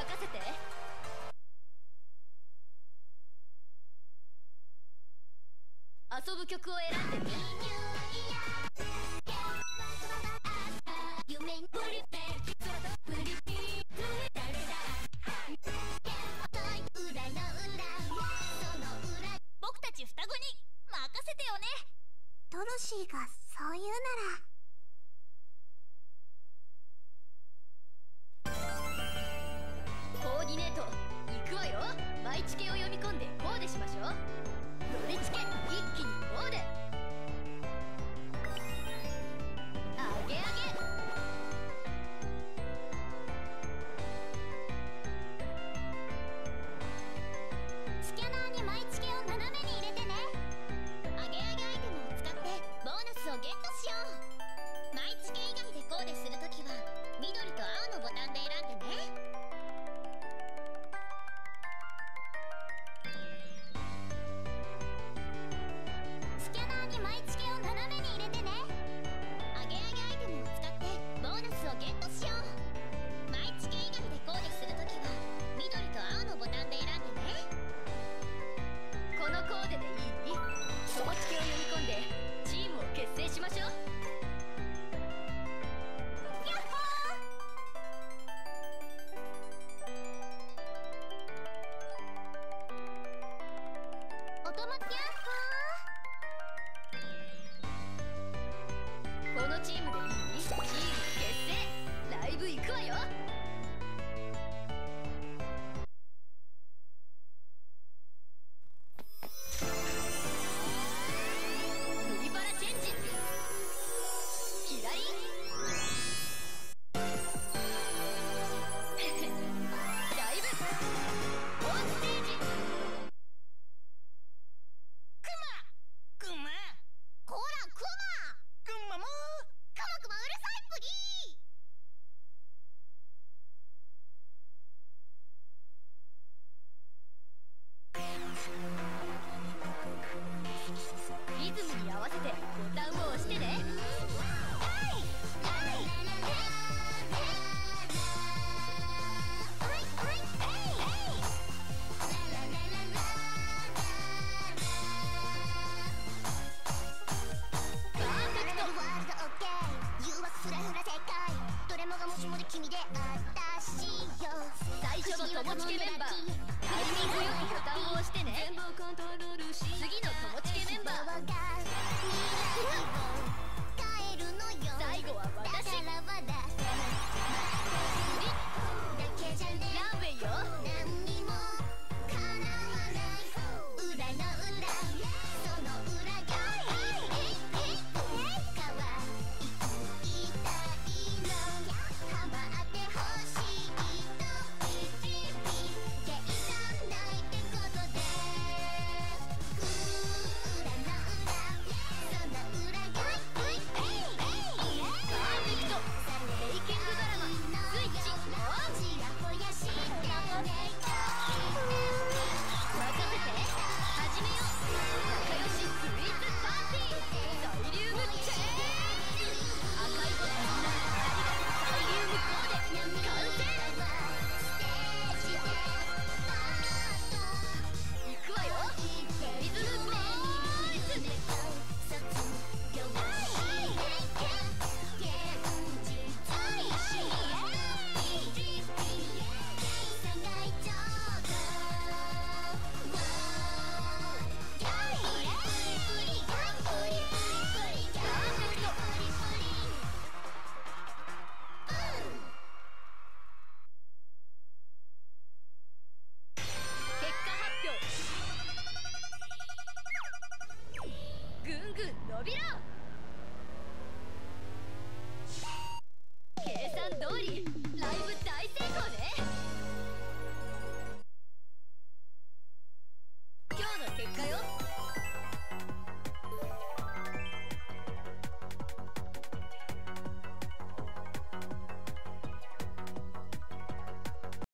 任せて。遊ぶ曲を選んでね。僕たち双子に任せてよね。 ドロシーがそう言うなら。 コーディネートいくわよ。マイチケを読み込んでコーデしましょう。ドリチケ一気にコーデ。あげあげ。 スキャナーにマイチケを斜めに入れてね。あげあげアイテムを使ってボーナスをゲットしよう。マイチケ以外でコーデするときは緑と青のボタンで選んでね。スキャナーにマイチケを斜めに入れてね。あげあげアイテムを使ってボーナスをゲットしよう。マイチケ以外でコーデするときは緑と青のボタンで選んでね。 このコーデでいい？友チケを読み込んでチームを結成しましょう。 やっほー。おとまやっほこのチームでいい？チーム結成。ライブ行くわよ。麦バラチェンジ。キラリライブオンステージ。 クマこらクマもクマくまうるさいプリリズムに合わせてボタンを押してね。 どれもがもしもで君であたしよ。 最初の友チケメンバー、タイミングよくボタンを押してね。次の友チケメンバー、最後は私。ランウェイよ。 何にも叶わない裏の裏、その裏が可愛いたいの。ハマってほしいとピチピ計算ないってことで、裏の裏、その裏がパーフェクト。メイキングドラマスイッチオン。 ちらほやしてね。 任せて。始めよう。仲良しスイーツパーティー。サイリウムチェンジ。赤いボタンのサイリウムコーデ完成。いくわよ。リズムボーイズ。結果発表。ぐんぐん伸びろ。